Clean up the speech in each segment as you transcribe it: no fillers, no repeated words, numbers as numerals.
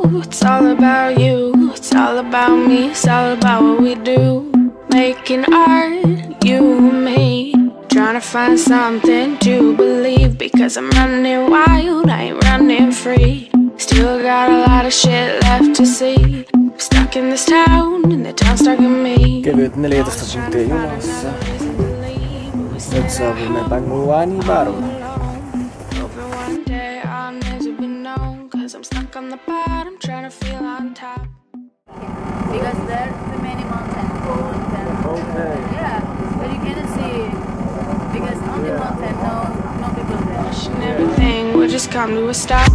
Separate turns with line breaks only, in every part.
It's all about you. It's all about me. It's all about what we do. Making art, you and me. Trying to find something to believe. Because I'm running wild, I ain't running free. Still got a lot of shit left to see. I'm stuck in this town, and the town's stuck in me.
Kevyt 14 tuntia junassa. Nyt saavumme Banguanivaruun.
I'm stuck on the bottom, trying to feel on top.
Because there's many mountains.
Okay.
Yeah, but you cannot see because on the mountain, no people there.
Pushing everything will just come to a stop.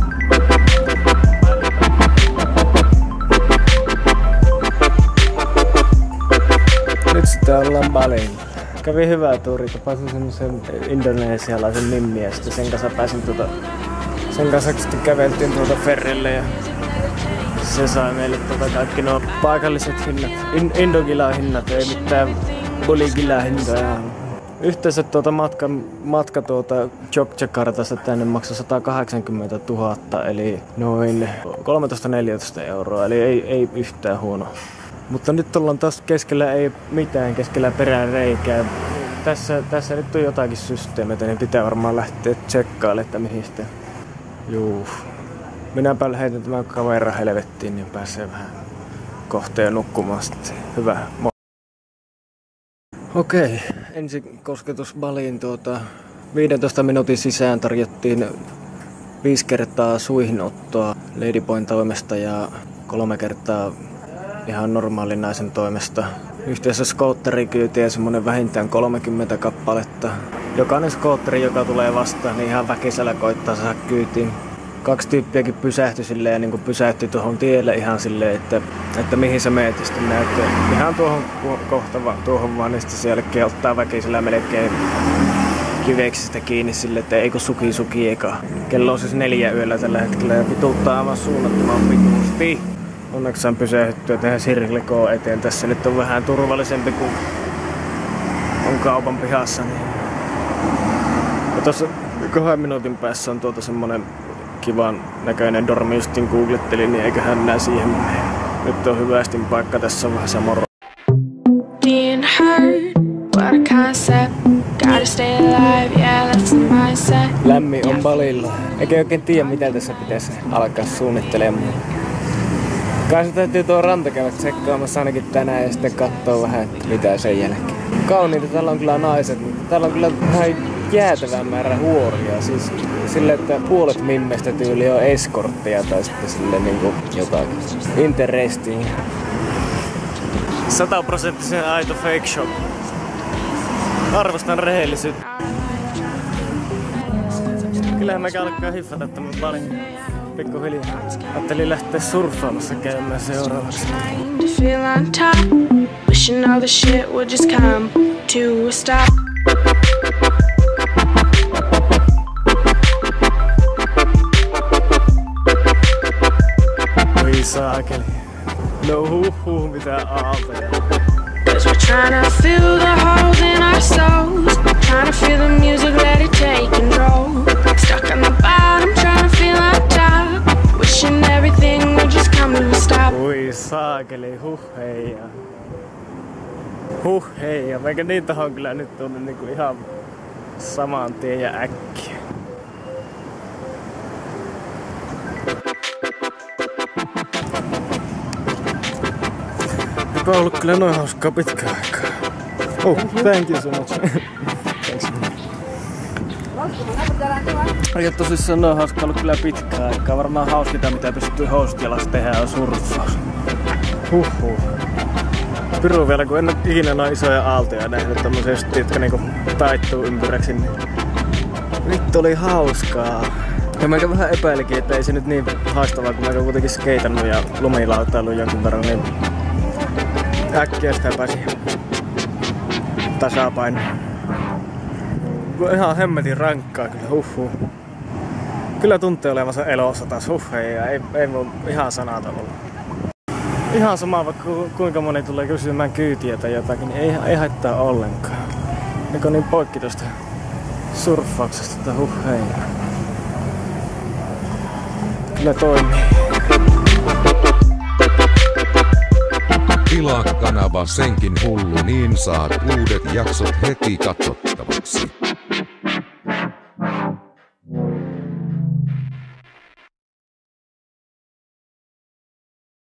Nyt sitten ollaan Balilla. Kävi hyvää tuuri, tapasin semmosen indonesialaisen mimmiä, ja sen kanssa pääsin sen kanssa sitten käveltiin ferrille ja se sai meille kaikki nuo paikalliset hinnat, Indogila-hinnat, ei mitään Boligila-hintoja. Yhteensä matka Jogjakartasta tänne maksoi 180 000, eli noin 13-14 euroa, eli ei yhtään huono. Mutta nyt ollaan taas keskellä ei mitään, keskellä perään reikää. Tässä nyt on jotakin systeemeitä, niin pitää varmaan lähteä tsekkailemaan, että mihin sitten. Juu. Minäpä heitän tämän kaveran helvettiin, niin pääsee vähän kohteen nukkumaan sitten. Hyvä. Okei, ensi kosketus Baliin 15 minuutin sisään tarjottiin 5 kertaa suihinottoa Ladyboyn toimesta ja 3 kertaa ihan normaalin naisen toimesta. Yhteensä skootterikyytiä semmonen vähintään 30 kappaletta. Jokainen skootteri, joka tulee vastaan, niin ihan väkisellä koittaa saada kyytiin. 2 tyyppiäkin pysähtyi silleen, niin kuin pysähtyi tuohon tielle ihan silleen, että mihin sä meet, ja sitten näyttää ihan tuohon vaan, niin sitten sielläkin ottaa väkisellä melkein kiveksistä kiinni silleen, että ei kun suki eka. Kello on siis 4 yöllä tällä hetkellä ja vituuttaa aivan suunnattoman vituusti. Onneksi on pysähdyttyä tähän Sirklekoon eteen. Tässä nyt on vähän turvallisempi kuin on kaupan pihassa. Niin. Ja tuossa 2 minuutin päässä on semmonen kivan näköinen dormi, justin googlettelin, niin eiköhän minä siihen mene. Nyt on hyvästin paikka, tässä on vähän se moro. Lämmin on Balilla. Eikä oikein tiedä mitä tässä pitäisi alkaa suunnittelemaan. Kai se täytyy tuo ranta käydä tsekkaamassa ainakin tänään ja sitten kattoo vähän, että mitä sen jälkeen. Kauniita täällä on kyllä naiset, mutta täällä on kyllä vähän jäätävän määrä huoria. Siis silleen, että puolet mimmestä tyyli on eskortteja tai sitten silleen niinku jotakin. Interesting. 100% aito fake shop. Arvostan rehellisyyttä. Kyllähän mäkä alkaa hiffata tämän Balin pikkuhiljaa. Ajattelin lähteä surffaamassa käymään seuraavaksi. Oi saakeli. No huhhuh, mitä aaltoja. Cause we're trying to fill the holes in our souls. Trying to feel the music, let it take control. Stuck on the bottom, trying to feel on top. Wishing everything would just come to a stop. Oi saakeli, heija. Heija. Meikä niin tohon kyllä nyt tunne niinku ihan saman tien ja äkkiä. Eipä ollut kyllä noin hauskaa pitkään aikaa. Oh, thank you so much. Ei oo tosissaan noin hauskaa ollut kyllä pitkään aikaa. Varmaan hauskinta mitä pystyy hostialassa tehdä on surffaus. Huhhuh. Piru vielä kun en oo ikinä noin isoja aaltoja nähnyt tommosia jotka niinku taittuu ympyräksi. Niin vittu oli hauskaa. Ja mä vähän epäilikin, että ei se nyt niin haastavaa, kun mä oon kuitenkin skeitannut ja lumilautailut jonkun verran, niin äkkiä sitä pääsi tasapainoon. Ihan hemmetin rankkaa kyllä, huhhuh. Kyllä tuntee olevansa elossa taas, ei mun ihan sanaton ollut. Ihan sama vaikka kuinka moni tulee kysymään kyytiä tai jotakin, niin ei haittaa ollenkaan. Eikö niin poikki tosta surffauksesta, että Kyllä toimii.
tilaa kanava senkin hullu, niin saat uudet jaksot heti katsottavaksi.